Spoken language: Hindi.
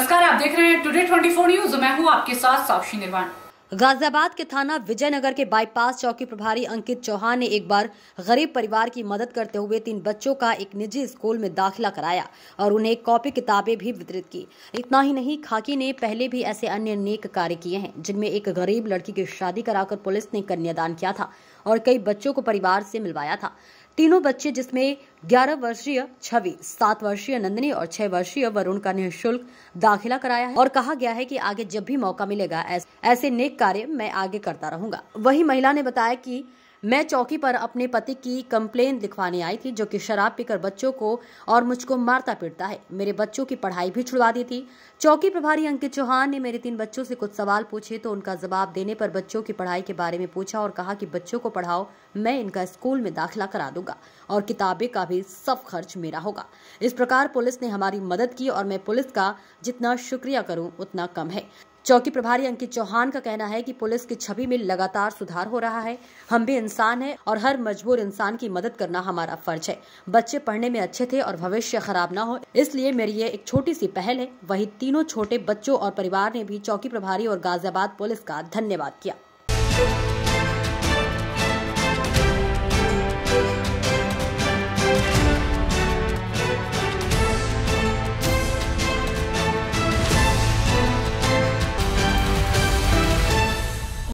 नमस्कार, आप देख रहे हैं टुडे 24 न्यूज। मैं हूं आपके साथ साक्षी निर्वाण। गाजियाबाद के थाना विजयनगर के बाईपास चौकी प्रभारी अंकित चौहान ने एक बार गरीब परिवार की मदद करते हुए 3 बच्चों का एक निजी स्कूल में दाखिला कराया और उन्हें कॉपी किताबें भी वितरित की। इतना ही नहीं, खाकी ने पहले भी ऐसे अन्य नेक कार्य किए हैं, जिनमें एक गरीब लड़की की शादी कराकर पुलिस ने कन्यादान किया था और कई बच्चों को परिवार से मिलवाया था। तीनों बच्चे, जिसमें 11 वर्षीय छवि, 7 वर्षीय नंदिनी और 6 वर्षीय वरुण का निःशुल्क दाखिला कराया है और कहा गया है कि आगे जब भी मौका मिलेगा ऐसे नेक कार्य मैं आगे करता रहूंगा। वही महिला ने बताया कि मैं चौकी पर अपने पति की कंप्लेन लिखवाने आई थी, जो कि शराब पीकर बच्चों को और मुझको मारता पीटता है। मेरे बच्चों की पढ़ाई भी छुड़वा दी थी। चौकी प्रभारी अंकित चौहान ने मेरे 3 बच्चों से कुछ सवाल पूछे तो उनका जवाब देने पर बच्चों की पढ़ाई के बारे में पूछा और कहा कि बच्चों को पढ़ाओ, मैं इनका स्कूल में दाखिला करा दूंगा और किताबें का भी सब खर्च मेरा होगा। इस प्रकार पुलिस ने हमारी मदद की और मैं पुलिस का जितना शुक्रिया करूं उतना कम है। चौकी प्रभारी अंकित चौहान का कहना है कि पुलिस की छवि में लगातार सुधार हो रहा है। हम भी इंसान हैं और हर मजबूर इंसान की मदद करना हमारा फर्ज है। बच्चे पढ़ने में अच्छे थे और भविष्य खराब ना हो, इसलिए मेरी ये एक छोटी सी पहल है। वही तीनों छोटे बच्चों और परिवार ने भी चौकी प्रभारी और गाजियाबाद पुलिस का धन्यवाद किया।